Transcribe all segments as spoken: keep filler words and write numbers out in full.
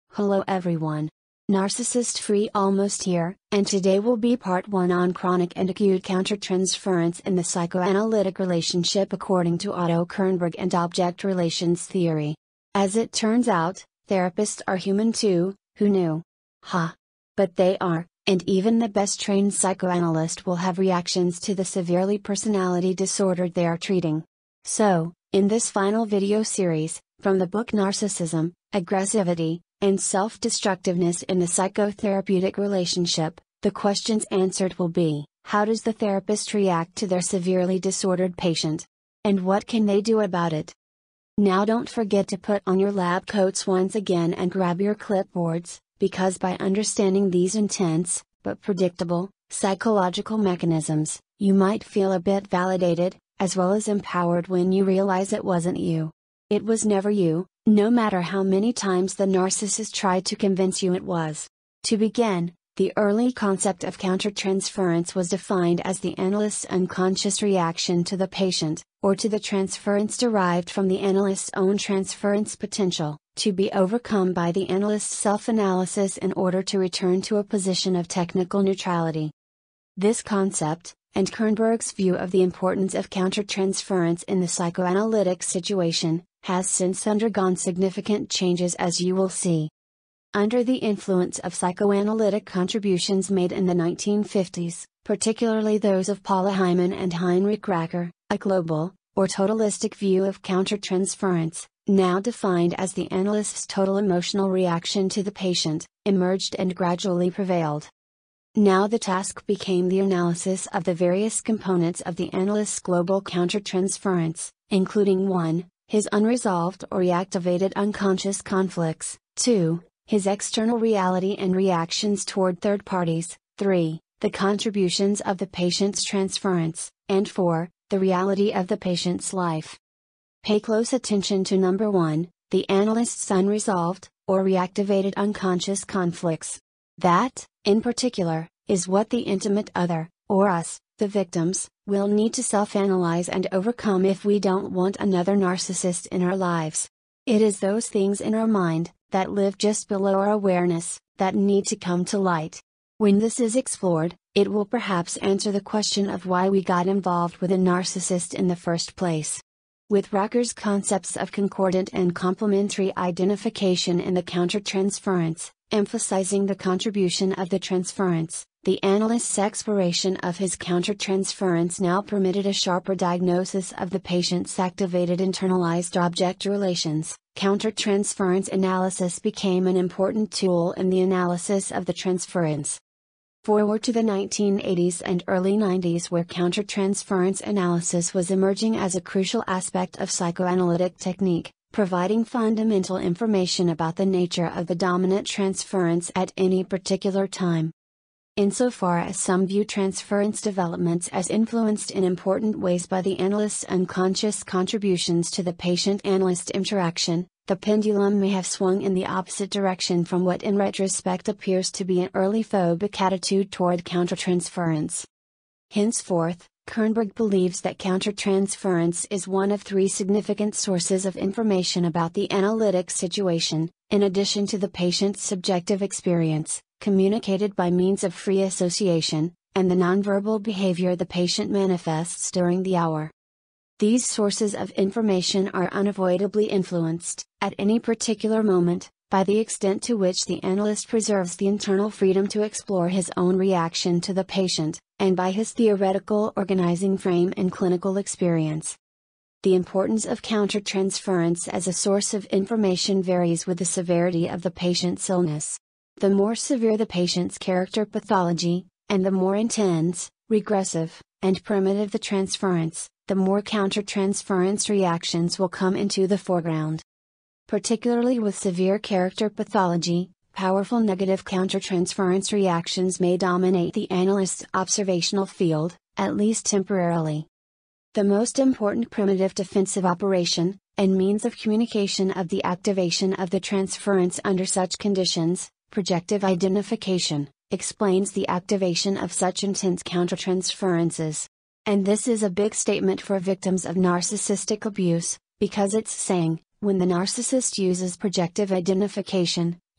Hello everyone. Narcissist Free almost here, and today will be part one on chronic and acute countertransference in the psychoanalytic relationship according to Otto, Kernberg and object relations theory. As it turns out, therapists are human too. Who knew? Ha! But they are, and even the best trained psychoanalyst will have reactions to the severely personality disorder they are treating. So, in this final video series, from the book Narcissism, Aggressivity, and Self-Destructiveness in the Psychotherapeutic Relationship, the questions answered will be, how does the therapist react to their severely disordered patient? And what can they do about it? Now don't forget to put on your lab coats once again and grab your clipboards, because by understanding these intense, but predictable, psychological mechanisms, you might feel a bit validated, as well as empowered when you realize it wasn't you. It was never you, no matter how many times the narcissist tried to convince you it was. To begin, the early concept of countertransference was defined as the analyst's unconscious reaction to the patient, or to the transference derived from the analyst's own transference potential, to be overcome by the analyst's self-analysis in order to return to a position of technical neutrality. This concept, and Kernberg's view of the importance of countertransference in the psychoanalytic situation, has since undergone significant changes, as you will see. Under the influence of psychoanalytic contributions made in the nineteen fifties, particularly those of Paula Hyman and Heinrich Racker, a global, or totalistic view of countertransference, now defined as the analyst's total emotional reaction to the patient, emerged and gradually prevailed. Now the task became the analysis of the various components of the analyst's global countertransference, including one, his unresolved or reactivated unconscious conflicts, two, his external reality and reactions toward third parties, three, the contributions of the patient's transference, and four, the reality of the patient's life. Pay close attention to number one, the analyst's unresolved, or reactivated unconscious conflicts. That, in particular, is what the intimate other, or us, the victims, will need to self-analyze and overcome if we don't want another narcissist in our lives. It is those things in our mind, that live just below our awareness, that need to come to light. When this is explored, it will perhaps answer the question of why we got involved with a narcissist in the first place. With Racker's concepts of concordant and complementary identification in the countertransference, emphasizing the contribution of the transference, the analyst's exploration of his countertransference now permitted a sharper diagnosis of the patient's activated internalized object relations. Countertransference analysis became an important tool in the analysis of the transference. Forward to the nineteen eighties and early nineties, where countertransference analysis was emerging as a crucial aspect of psychoanalytic technique, providing fundamental information about the nature of the dominant transference at any particular time. Insofar as some view transference developments as influenced in important ways by the analyst's unconscious contributions to the patient-analyst interaction, the pendulum may have swung in the opposite direction from what in retrospect appears to be an early phobic attitude toward countertransference. Henceforth, Kernberg believes that countertransference is one of three significant sources of information about the analytic situation, in addition to the patient's subjective experience, communicated by means of free association, and the nonverbal behavior the patient manifests during the hour. These sources of information are unavoidably influenced, at any particular moment, by the extent to which the analyst preserves the internal freedom to explore his own reaction to the patient, and by his theoretical organizing frame and clinical experience. The importance of countertransference as a source of information varies with the severity of the patient's illness. The more severe the patient's character pathology, and the more intense, regressive, and primitive the transference, the more countertransference reactions will come into the foreground. Particularly with severe character pathology, powerful negative countertransference reactions may dominate the analyst's observational field, at least temporarily. The most important primitive defensive operation, and means of communication of the activation of the transference under such conditions, projective identification, explains the activation of such intense countertransferences. And this is a big statement for victims of narcissistic abuse, because it's saying, when the narcissist uses projective identification,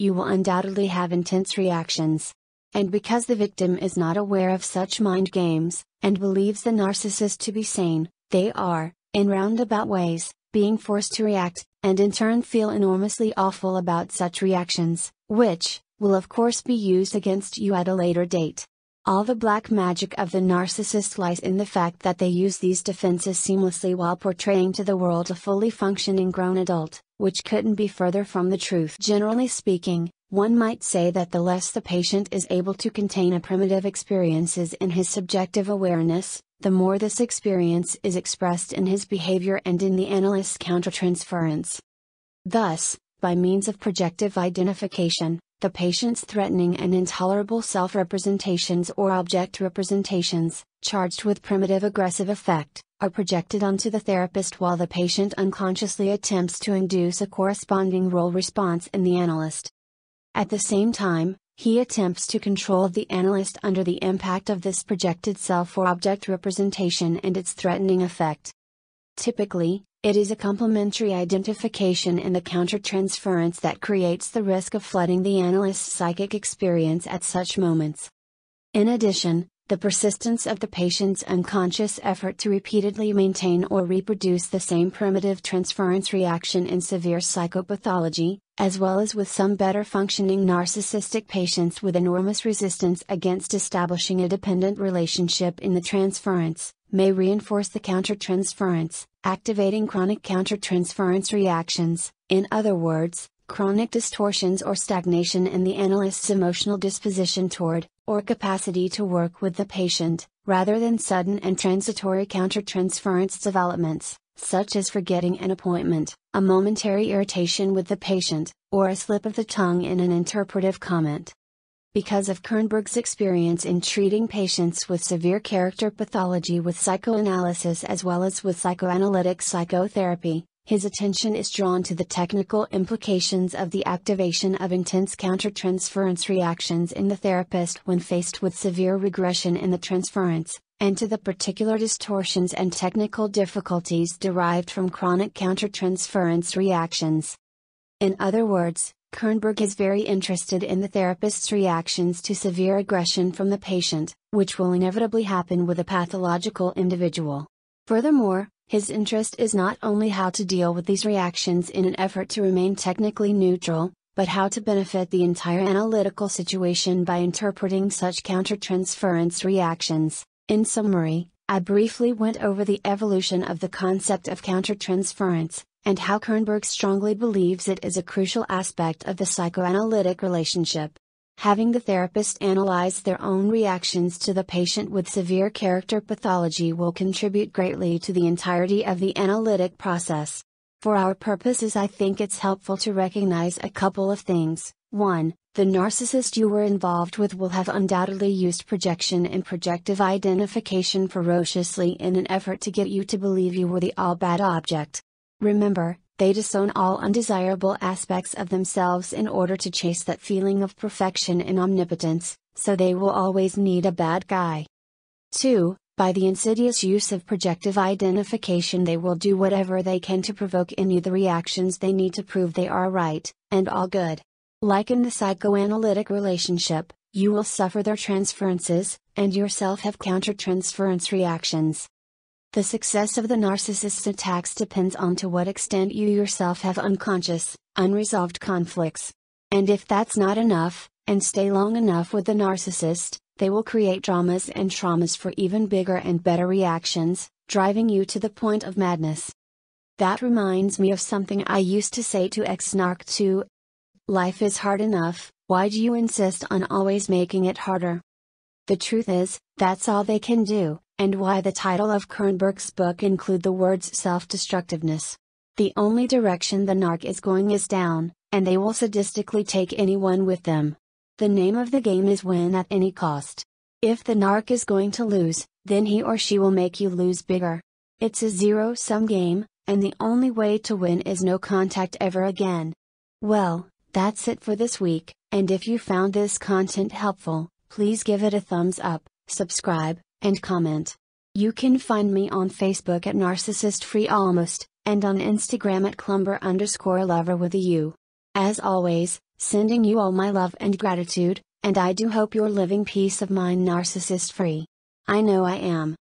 you will undoubtedly have intense reactions. And because the victim is not aware of such mind games, and believes the narcissist to be sane, they are, in roundabout ways, being forced to react, and in turn feel enormously awful about such reactions, which, will of course be used against you at a later date. All the black magic of the narcissist lies in the fact that they use these defenses seamlessly while portraying to the world a fully functioning grown adult, which couldn't be further from the truth. Generally speaking, one might say that the less the patient is able to contain a primitive experiences in his subjective awareness, the more this experience is expressed in his behavior and in the analyst's countertransference. Thus, by means of projective identification, the patient's threatening and intolerable self-representations or object representations, charged with primitive aggressive effect, are projected onto the therapist while the patient unconsciously attempts to induce a corresponding role response in the analyst. At the same time, he attempts to control the analyst under the impact of this projected self or object representation and its threatening effect. Typically, it is a complementary identification in the countertransference that creates the risk of flooding the analyst's psychic experience at such moments. In addition, the persistence of the patient's unconscious effort to repeatedly maintain or reproduce the same primitive transference reaction in severe psychopathology, as well as with some better functioning narcissistic patients with enormous resistance against establishing a dependent relationship in the transference, may reinforce the countertransference, activating chronic countertransference reactions, in other words, chronic distortions or stagnation in the analyst's emotional disposition toward, or capacity to work with the patient, rather than sudden and transitory countertransference developments, such as forgetting an appointment, a momentary irritation with the patient, or a slip of the tongue in an interpretive comment. Because of Kernberg's experience in treating patients with severe character pathology with psychoanalysis as well as with psychoanalytic psychotherapy, his attention is drawn to the technical implications of the activation of intense countertransference reactions in the therapist when faced with severe regression in the transference, and to the particular distortions and technical difficulties derived from chronic countertransference reactions. In other words, Kernberg is very interested in the therapist's reactions to severe aggression from the patient, which will inevitably happen with a pathological individual. Furthermore, his interest is not only how to deal with these reactions in an effort to remain technically neutral, but how to benefit the entire analytical situation by interpreting such countertransference reactions. In summary, I briefly went over the evolution of the concept of countertransference, and how Kernberg strongly believes it is a crucial aspect of the psychoanalytic relationship. Having the therapist analyze their own reactions to the patient with severe character pathology will contribute greatly to the entirety of the analytic process. For our purposes, I think it's helpful to recognize a couple of things. one. The narcissist you were involved with will have undoubtedly used projection and projective identification ferociously in an effort to get you to believe you were the all-bad object. Remember, they disown all undesirable aspects of themselves in order to chase that feeling of perfection and omnipotence, so they will always need a bad guy. two. By the insidious use of projective identification, they will do whatever they can to provoke in you the reactions they need to prove they are right, and all good. Like in the psychoanalytic relationship, you will suffer their transferences, and yourself have countertransference reactions. The success of the narcissist's attacks depends on to what extent you yourself have unconscious, unresolved conflicts. And if that's not enough, and stay long enough with the narcissist, they will create dramas and traumas for even bigger and better reactions, driving you to the point of madness. That reminds me of something I used to say to ex-narc too. Life is hard enough, why do you insist on always making it harder? The truth is, that's all they can do, and why the title of Kernberg's book include the words self-destructiveness. The only direction the narc is going is down, and they will sadistically take anyone with them. The name of the game is win at any cost. If the narc is going to lose, then he or she will make you lose bigger. It's a zero-sum game, and the only way to win is no contact ever again. Well, that's it for this week, and if you found this content helpful, please give it a thumbs up, subscribe, and comment. You can find me on Facebook at Narcissist Free Almost, and on Instagram at Clumber underscore lover with a U. As always, Sending you all my love and gratitude, and I do hope you're living peace of mind narcissist free. I know I am.